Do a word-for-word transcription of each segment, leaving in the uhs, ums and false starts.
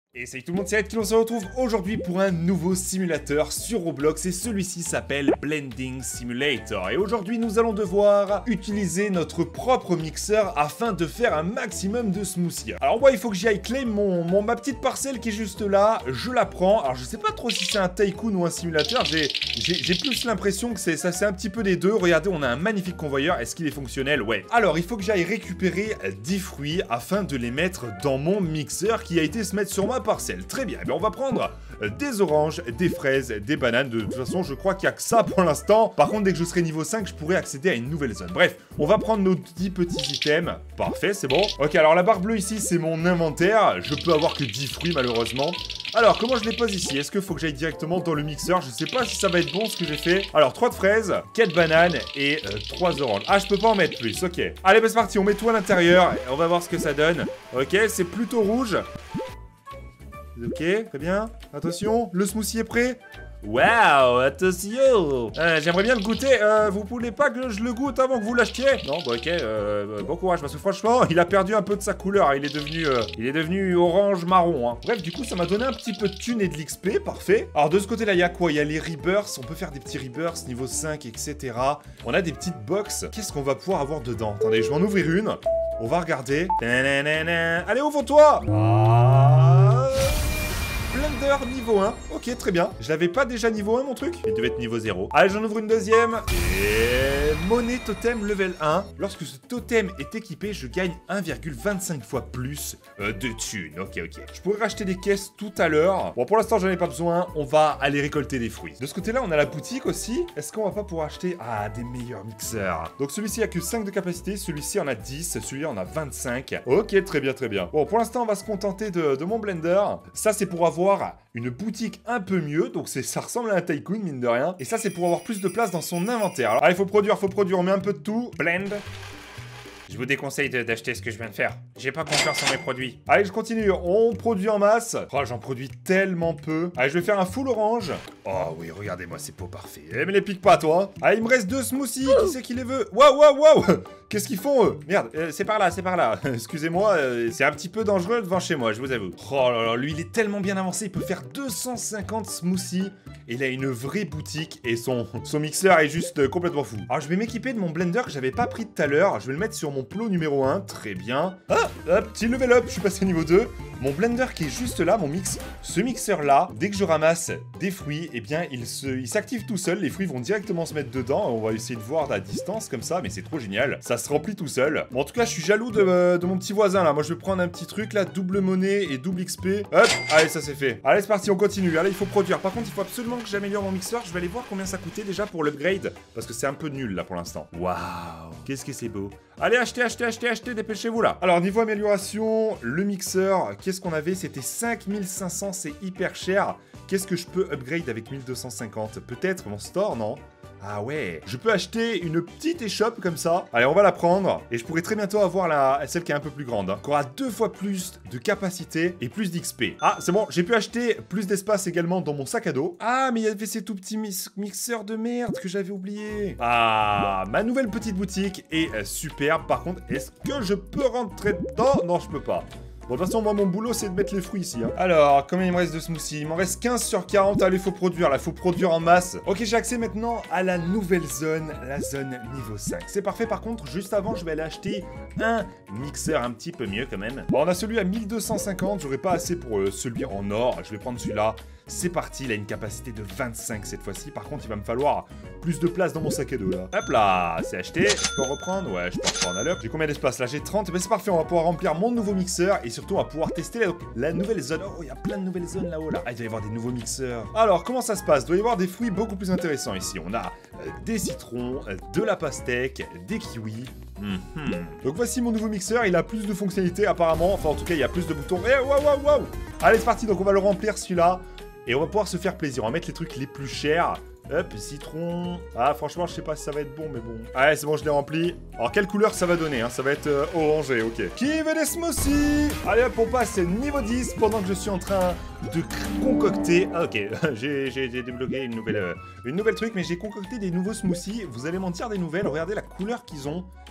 Et salut tout le monde, c'est Ed qui on se retrouve aujourd'hui pour un nouveau simulateur sur Roblox et celui-ci s'appelle Blending Simulator. Et aujourd'hui nous allons devoir utiliser notre propre mixeur afin de faire un maximum de smoothies. Alors moi il faut que j'y aille claim mon, mon, ma petite parcelle qui est juste là, je la prends. Alors je sais pas trop si c'est un tycoon ou un simulateur, j'ai plus l'impression que c'est ça c'est un petit peu des deux. Regardez, on a un magnifique convoyeur, est-ce qu'il est fonctionnel? Ouais. Alors il faut que j'aille récupérer dix fruits afin de les mettre dans mon mixeur qui a été se mettre sur ma parcelle. Très bien, eh on va prendre des oranges, des fraises, des bananes. De toute façon, je crois qu'il n'y a que ça pour l'instant. Par contre, dès que je serai niveau cinq, je pourrai accéder à une nouvelle zone. Bref, on va prendre nos dix petits items. Parfait, c'est bon. Ok, alors la barre bleue ici, c'est mon inventaire. Je peux avoir que dix fruits, malheureusement. Alors, comment je les pose ici? Est-ce qu'il faut que j'aille directement dans le mixeur? Je sais pas si ça va être bon ce que j'ai fait. Alors, trois de fraises, quatre bananes et euh, trois oranges. Ah, je peux pas en mettre plus, ok. Allez, bah, c'est parti, on met tout à l'intérieur. On va voir ce que ça donne. Ok, c'est plutôt rouge. Ok, très bien. Attention, le smoothie est prêt. Waouh, attention. euh, J'aimerais bien le goûter. Euh, vous voulez pas que je le goûte avant que vous l'achetiez? Non, bah ok, euh, bon courage, parce que franchement, il a perdu un peu de sa couleur. Il est devenu, euh, il est devenu orange-marron. Hein. Bref, du coup, ça m'a donné un petit peu de thunes et de l'X P, parfait. Alors, de ce côté-là, il y a quoi? Il y a les rebirths. On peut faire des petits rebirths niveau cinq, et cetera. On a des petites box. Qu'est-ce qu'on va pouvoir avoir dedans? Attendez, je vais en ouvrir une. On va regarder. Nanana. Allez, ouvre-toi. Ah... Blender niveau un, ok très bien. Je l'avais pas déjà niveau un mon truc? Il devait être niveau zéro. Allez, j'en ouvre une deuxième. Et monnaie totem level un. Lorsque ce totem est équipé, je gagne un virgule vingt-cinq fois plus euh, de thunes. Ok, ok. Je pourrais racheter des caisses tout à l'heure. Bon, pour l'instant, j'en ai pas besoin. On va aller récolter des fruits. De ce côté-là, on a la boutique aussi. Est-ce qu'on va pas pouvoir acheter ah, des meilleurs mixeurs? Donc celui-ci a que cinq de capacité. Celui-ci en a dix. Celui-là en a vingt-cinq. Ok, très bien, très bien. Bon, pour l'instant, on va se contenter de, de mon blender. Ça, c'est pour avoir une boutique un peu mieux, donc ça ressemble à un tycoon mine de rien, et ça c'est pour avoir plus de place dans son inventaire. Alors allez, faut produire, faut produire, on met un peu de tout. Blend. Je vous déconseille d'acheter ce que je viens de faire. J'ai pas confiance en mes produits. Allez, je continue. On produit en masse. Oh, j'en produis tellement peu. Allez, je vais faire un full orange. Oh oui, regardez-moi ces pots parfaits. Eh, mais les pique pas, toi. Allez, il me reste deux smoothies. Qui c'est qui les veut? Waouh, waouh, waouh. Qu'est-ce qu'ils font, eux? Merde, euh, c'est par là, c'est par là. Excusez-moi, euh, c'est un petit peu dangereux devant chez moi, je vous avoue. Oh là là, lui, il est tellement bien avancé. Il peut faire deux cent cinquante smoothies. Il a une vraie boutique et son, son mixeur est juste euh, complètement fou. Alors, je vais m'équiper de mon blender que j'avais pas pris tout à l'heure. Je vais le mettre sur mon plot numéro un, très bien. Ah, hop, petit level up, je suis passé au niveau deux. Mon blender qui est juste là, mon mix, ce mixeur là, dès que je ramasse des fruits, eh bien il se, il s'active tout seul, les fruits vont directement se mettre dedans, on va essayer de voir à distance comme ça, mais c'est trop génial, ça se remplit tout seul. Bon, en tout cas, je suis jaloux de, euh, de mon petit voisin là, moi je vais prendre un petit truc là, double monnaie et double X P, hop, allez ça c'est fait. Allez c'est parti, on continue, allez il faut produire, par contre il faut absolument que j'améliore mon mixeur, je vais aller voir combien ça coûtait déjà pour l'upgrade, parce que c'est un peu nul là pour l'instant. Waouh, qu'est-ce que c'est beau. Allez, achetez, achetez, achetez, achetez, dépêchez-vous là. Alors, niveau amélioration, le mixeur, qu'est-ce qu'on avait? C'était cinq mille cinq cents, c'est hyper cher. Qu'est-ce que je peux upgrade avec mille deux cent cinquante? Peut-être mon store, non? Ah ouais, je peux acheter une petite échoppe comme ça. Allez, on va la prendre. Et je pourrais très bientôt avoir la celle qui est un peu plus grande. Hein, qui aura deux fois plus de capacité et plus d'X P. Ah, c'est bon, j'ai pu acheter plus d'espace également dans mon sac à dos. Ah, mais il y avait ces tout petits mix mixeurs de merde que j'avais oublié. Ah, ma nouvelle petite boutique est euh, superbe. Par contre, est-ce que je peux rentrer dedans? Non, je peux pas. Bon, de toute façon, moi, mon boulot, c'est de mettre les fruits ici. Hein. Alors, combien il me reste de smoothies? Il m'en reste quinze sur quarante. Allez, faut produire, là, faut produire en masse. Ok, j'ai accès maintenant à la nouvelle zone, la zone niveau cinq. C'est parfait, par contre, juste avant, je vais aller acheter un mixeur un petit peu mieux, quand même. Bon, on a celui à mille deux cent cinquante. J'aurais pas assez pour euh, celui en or. Je vais prendre celui-là. C'est parti, il a une capacité de vingt-cinq cette fois-ci. Par contre, il va me falloir plus de place dans mon sac à dos, là. Hop là, c'est acheté. Je peux reprendre? Ouais, je peux reprendre à l'heure. J'ai combien d'espace là? J'ai trente. Ben, c'est parfait, on va pouvoir remplir mon nouveau mixeur. Et surtout, on va pouvoir tester la, la nouvelle zone. Oh, il y a plein de nouvelles zones là-haut, là. Ah, il doit y avoir des nouveaux mixeurs. Alors, comment ça se passe? Il doit y avoir des fruits beaucoup plus intéressants ici. On a euh, des citrons, euh, de la pastèque, des kiwis. Mm-hmm. Donc voici mon nouveau mixeur, il a plus de fonctionnalités apparemment. Enfin, en tout cas, il y a plus de boutons. Eh, waouh, waouh, waouh. Allez, c'est parti, donc on va le remplir celui-là. Et on va pouvoir se faire plaisir, on va mettre les trucs les plus chers. Hop, citron. Ah, franchement, je sais pas si ça va être bon, mais bon. Allez, c'est bon, je l'ai rempli. Alors, quelle couleur ça va donner, hein? Ça va être euh, orangé, ok. Qui veut des smoothies? Allez, hop, on passe niveau dix pendant que je suis en train de concocter. Ah, ok, j'ai débloqué une nouvelle, euh, une nouvelle truc, mais j'ai concocté des nouveaux smoothies. Vous allez m'en dire des nouvelles. Regardez la couleur qu'ils ont.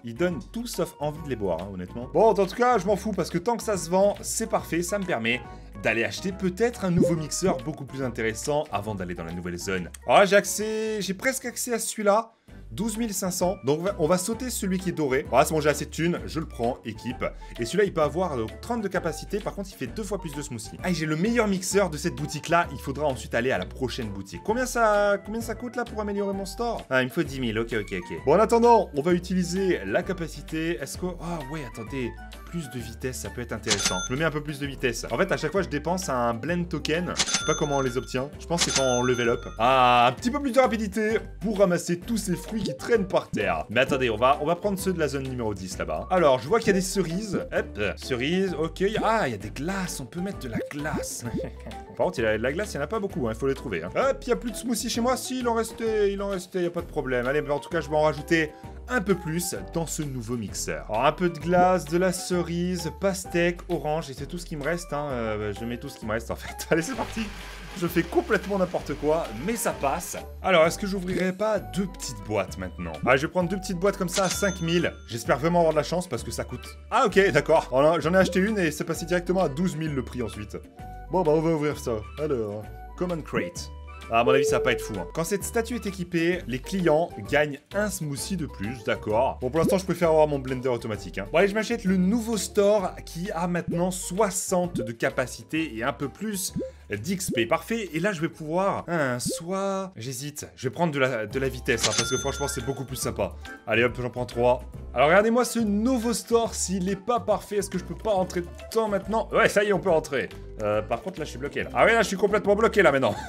Ils donnent tout sauf envie de les boire, hein, honnêtement. Bon, en tout cas, je m'en fous parce que tant que ça se vend, c'est parfait. Ça me permet d'aller acheter peut-être un nouveau mixeur beaucoup plus intéressant avant d'aller dans la nouvelle zone. Alors là, j'ai accès... J'ai presque accès à celui-là. douze mille cinq cents. Donc on va, on va sauter celui qui est doré. Voilà, c'est bon, j'ai assez de thunes. Je le prends, équipe. Et celui-là, il peut avoir euh, trente de capacité. Par contre, il fait deux fois plus de smoothie. Ah, j'ai le meilleur mixeur de cette boutique-là. Il faudra ensuite aller à la prochaine boutique. Combien ça, combien ça coûte là pour améliorer mon store? Ah, il me faut dix mille. Ok, ok, ok. Bon, en attendant, on va utiliser la capacité. Est-ce que... Ah, ouais, attendez. Plus de vitesse, ça peut être intéressant. Je me mets un peu plus de vitesse. En fait, à chaque fois, je dépense un blend token. Je sais pas comment on les obtient. Je pense que c'est quand on level up. Ah, un petit peu plus de rapidité pour ramasser tous ces fruits qui traînent par terre. Mais attendez, on va, on va prendre ceux de la zone numéro dix là-bas. Alors, je vois qu'il y a des cerises. Hop, cerises, ok. Ah, il y a des glaces. On peut mettre de la glace. Par contre, il y a de la glace, il n'y en a pas beaucoup. Il hein, faut les trouver. Hein. Hop, il n'y a plus de smoothie chez moi. Si, il en restait, il en restait, il n'y a pas de problème. Allez, mais en tout cas, je vais en rajouter un peu plus dans ce nouveau mixeur. Alors, un peu de glace, de la cerise, pastèque, orange, et c'est tout ce qui me reste. Hein. Euh, je mets tout ce qui me reste en fait. Allez, c'est parti. Je fais complètement n'importe quoi, mais ça passe. Alors, est-ce que j'ouvrirai pas deux petites boîtes maintenant? Ah, je vais prendre deux petites boîtes comme ça à cinq mille. J'espère vraiment avoir de la chance parce que ça coûte... Ah, ok, d'accord. J'en ai acheté une et c'est passé directement à douze mille le prix ensuite. Bon, bah, on va ouvrir ça. Alors, Common Crate. Ah, à mon avis, ça va pas être fou. Hein. Quand cette statue est équipée, les clients gagnent un smoothie de plus, d'accord. Bon, pour l'instant, je préfère avoir mon blender automatique. Hein. Bon, allez, je m'achète le nouveau store qui a maintenant soixante de capacité et un peu plus d'X P. Parfait. Et là, je vais pouvoir... Hein, soit... J'hésite. Je vais prendre de la, de la vitesse, hein, parce que franchement, c'est beaucoup plus sympa. Allez, hop, j'en prends trois. Alors, regardez-moi ce nouveau store. S'il est pas parfait, est-ce que je peux pas rentrer dedans maintenant? Ouais, ça y est, on peut rentrer. Euh, par contre, là, je suis bloqué, là. Ah ouais, là, je suis complètement bloqué, là, maintenant.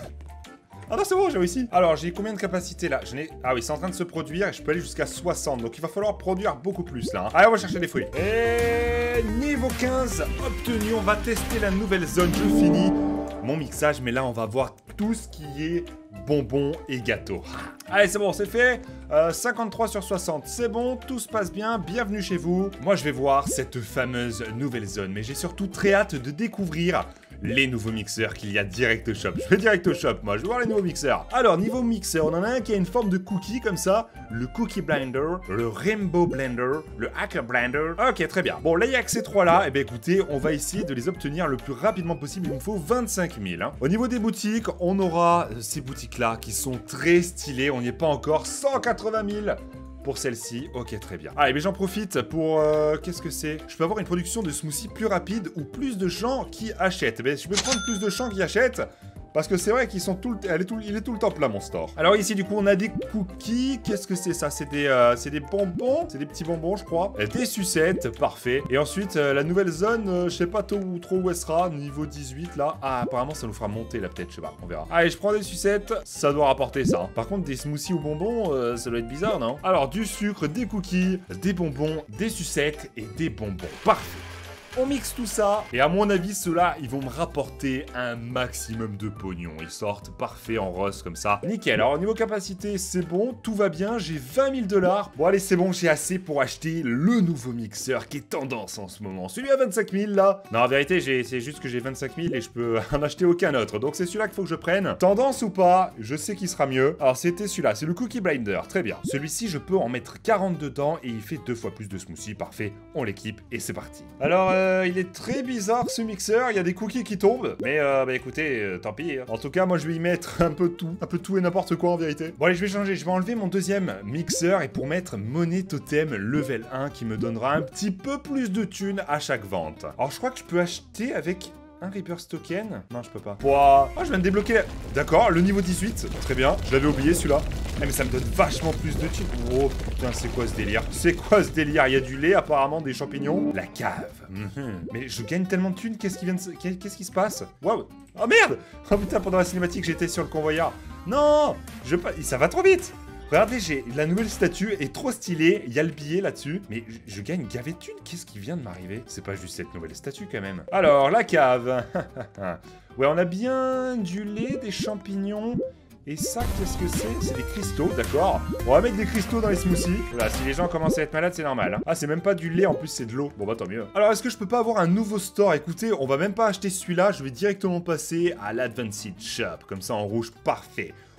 Ah non, c'est bon, j'ai réussi. Alors, j'ai combien de capacité là? Je n'ai... Ah oui, c'est en train de se produire et je peux aller jusqu'à soixante. Donc, il va falloir produire beaucoup plus là. Hein. Allez, on va chercher des fruits. Et niveau quinze obtenu. On va tester la nouvelle zone. Je finis mon mixage, mais là, on va voir tout ce qui est bonbons et gâteaux. Allez, c'est bon, c'est fait. Euh, cinquante-trois sur soixante, c'est bon, tout se passe bien. Bienvenue chez vous. Moi, je vais voir cette fameuse nouvelle zone, mais j'ai surtout très hâte de découvrir les nouveaux mixeurs qu'il y a direct au shop. Je fais direct au shop, moi, je vais voir les nouveaux mixeurs. Alors, niveau mixeur, on en a un qui a une forme de cookie, comme ça. Le Cookie Blender, le Rainbow Blender, le Hacker Blender. Ok, très bien. Bon, là, il y a que ces trois-là. Eh bien, écoutez, on va essayer de les obtenir le plus rapidement possible. Il me faut vingt-cinq mille. Hein. Au niveau des boutiques, on aura ces boutiques-là qui sont très stylées. On n'y est pas encore. cent quatre-vingt mille pour celle-ci. Ok, très bien. Allez, mais j'en profite pour... Euh, Qu'est-ce que c'est? Je peux avoir une production de smoothie plus rapide ou plus de gens qui achètent. Mais je peux prendre plus de gens qui achètent. Parce que c'est vrai qu'ils sont tout le... Elle est tout... Il est tout le temps plein, mon store. Alors ici, du coup, on a des cookies. Qu'est-ce que c'est ça? C'est des, euh, c'est des bonbons. C'est des petits bonbons, je crois. Euh, des sucettes, parfait. Et ensuite, euh, la nouvelle zone, euh, je sais pas trop où, trop où elle sera. Niveau dix-huit, là. Ah, apparemment, ça nous fera monter, là, peut-être. Je sais pas, on verra. Allez, je prends des sucettes. Ça doit rapporter ça. Hein. Par contre, des smoothies aux bonbons, euh, ça doit être bizarre, non? Alors, du sucre, des cookies, des bonbons, des sucettes et des bonbons. Parfait. On mixe tout ça, et à mon avis, ceux-là, ils vont me rapporter un maximum de pognon. Ils sortent parfait en rose comme ça. Nickel. Alors, au niveau capacité, c'est bon, tout va bien. J'ai vingt mille dollars. Bon, allez, c'est bon, j'ai assez pour acheter le nouveau mixeur qui est tendance en ce moment. Celui à vingt-cinq mille, là. Non, en vérité, c'est juste que j'ai vingt-cinq mille et je peux en acheter aucun autre. Donc, c'est celui-là qu'il faut que je prenne. Tendance ou pas, je sais qu'il sera mieux. Alors, c'était celui-là, c'est le Cookie Blinder. Très bien. Celui-ci, je peux en mettre quarante dedans et il fait deux fois plus de smoothie. Parfait, on l'équipe et c'est parti. Alors, euh, Euh, il est très bizarre ce mixeur, il y a des cookies qui tombent. Mais euh, bah écoutez, euh, tant pis. Hein. En tout cas, moi je vais y mettre un peu tout. Un peu tout et n'importe quoi en vérité. Bon allez, je vais changer, je vais enlever mon deuxième mixeur et pour mettre monnaie totem level un qui me donnera un petit peu plus de thunes à chaque vente. Alors je crois que je peux acheter avec... un Reaper's Token? Non, je peux pas. Ouah. Ah, je viens de débloquer la... D'accord, le niveau dix-huit. Très bien. Je l'avais oublié, celui-là. Ah, mais ça me donne vachement plus de thunes. Oh, putain, c'est quoi ce délire? C'est quoi ce délire? Il y a du lait, apparemment, des champignons. La cave. Mm-hmm. Mais je gagne tellement de thunes. Qu'est-ce qui vient de... se... Qu'est-ce qui se passe? Waouh. Oh, merde. Oh, putain, pendant la cinématique, j'étais sur le convoyeur. Non. Je... Ça va trop vite. Regardez, j'ai la nouvelle statue est trop stylée, il y a le billet là-dessus, mais je, je gagne gavé de thunes, qu'est-ce qui vient de m'arriver? C'est pas juste cette nouvelle statue quand même. Alors, la cave. Ouais, on a bien du lait, des champignons, et ça, qu'est-ce que c'est? C'est des cristaux, d'accord. On va mettre des cristaux dans les smoothies. Voilà, si les gens commencent à être malades, c'est normal. Hein. Ah, c'est même pas du lait, en plus c'est de l'eau. Bon bah tant mieux. Alors, est-ce que je peux pas avoir un nouveau store? Écoutez, on va même pas acheter celui-là, je vais directement passer à l'Advanced Shop, comme ça en rouge, parfait.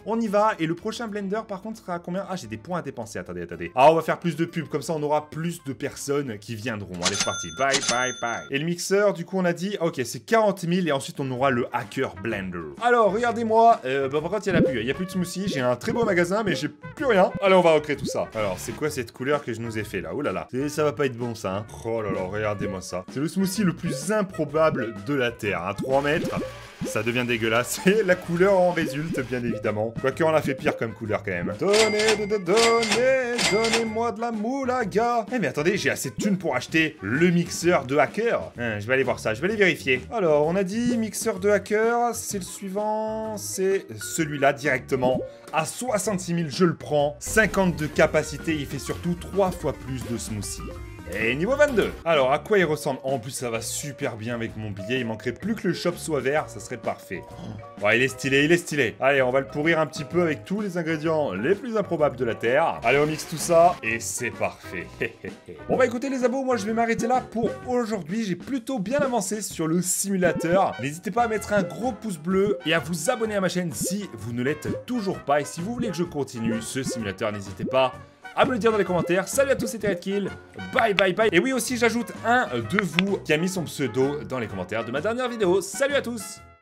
On y va. Et le prochain blender, par contre, sera à combien? Ah, j'ai des points à dépenser. Attendez, attendez. Ah, on va faire plus de pubs. Comme ça, on aura plus de personnes qui viendront. Allez, c'est parti. Bye, bye, bye. Et le mixeur, du coup, on a dit, ok, c'est quarante mille. Et ensuite, on aura le Hacker Blender. Alors, regardez-moi. Euh, bah, par contre, il n'y en a plus. Il n'y a plus de smoothie. J'ai un très beau magasin, mais j'ai plus rien. Allez, on va recréer tout ça. Alors, c'est quoi cette couleur que je nous ai fait là? Oh là là. Et ça va pas être bon, ça. Hein. Oh là là, regardez-moi ça. C'est le smoothie le plus improbable de la Terre. Hein. trois mètres. Ça devient dégueulasse et la couleur en résulte bien évidemment. Quoique on l'a fait pire comme couleur quand même. Donnez, donnez, donnez, donnez-moi de la moulaga. Eh mais attendez, j'ai assez de thunes pour acheter le mixeur de hacker. Hein, je vais aller voir ça, je vais aller vérifier. Alors, on a dit mixeur de hacker, c'est le suivant, c'est celui-là directement. À soixante-six mille, je le prends. cinquante de capacité, il fait surtout trois fois plus de smoothie. Et niveau vingt-deux. Alors, à quoi il ressemble? En plus, ça va super bien avec mon billet. Il manquerait plus que le shop soit vert, ça serait parfait. Oh, il est stylé, il est stylé. Allez, on va le pourrir un petit peu avec tous les ingrédients les plus improbables de la Terre. Allez, on mixe tout ça et c'est parfait. Bon bah écoutez les abos, moi je vais m'arrêter là pour aujourd'hui. J'ai plutôt bien avancé sur le simulateur. N'hésitez pas à mettre un gros pouce bleu et à vous abonner à ma chaîne si vous ne l'êtes toujours pas. Et si vous voulez que je continue ce simulateur, n'hésitez pas à me le dire dans les commentaires. Salut à tous, c'était Redkill. Bye bye bye. Et oui aussi, j'ajoute un de vous qui a mis son pseudo dans les commentaires de ma dernière vidéo. Salut à tous.